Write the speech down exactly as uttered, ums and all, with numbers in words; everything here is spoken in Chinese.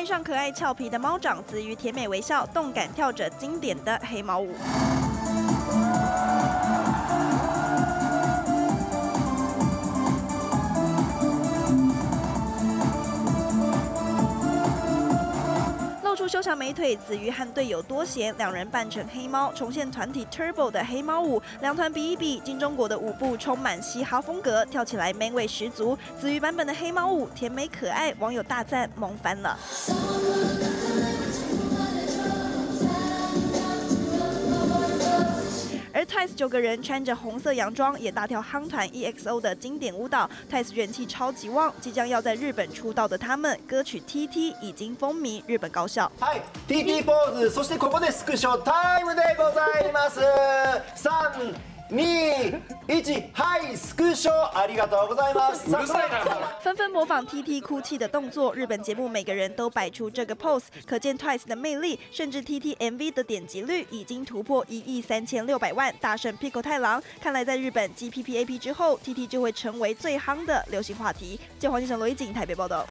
爱上可爱俏皮的猫掌子瑜甜美微笑，动感跳着经典的黑猫舞。 露出修长美腿，子瑜和队友多贤两人扮成黑猫，重现团体 Turbo 的黑猫舞。两团比一比，金钟国的舞步充满嘻哈风格，跳起来 man 味十足。子瑜版本的黑猫舞甜美可爱，网友大赞萌翻了。 而 Twice 九个人穿着红色洋装，也大跳夯团 E X O 的经典舞蹈。Twice 人气超级旺，即将要在日本出道的他们，歌曲 T T 已经风靡日本高校。 はい、T T ポーズ、そしてここでスクショタイムでございます。三、二、一、はい、スクショありがとうございます。うるさいな。 纷纷模仿 T T 哭泣的动作，日本节目每个人都摆出这个 pose， 可见 Twice 的魅力。甚至 T T M V 的点击率已经突破一亿三千六百万，大胜 Pico 太郎。看来在日本继 P P A P 之后 ，T T 就会成为最夯的流行话题。记者黄金城、罗一景台北报道。